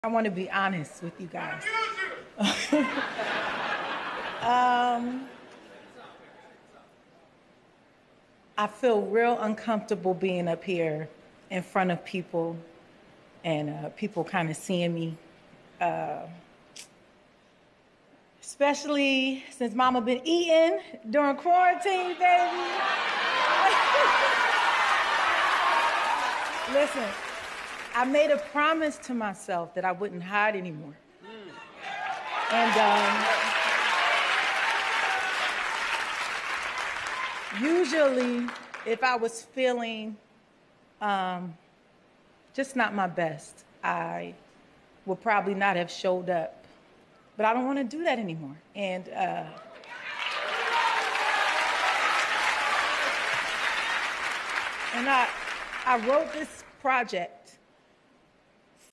I want to be honest with you guys. I feel real uncomfortable being up here in front of people and people kind of seeing me. Especially since Mama been eating during quarantine, baby. Listen, I made a promise to myself that I wouldn't hide anymore. And usually, if I was feeling just not my best, I would probably not have showed up. But I don't want to do that anymore. And I wrote this project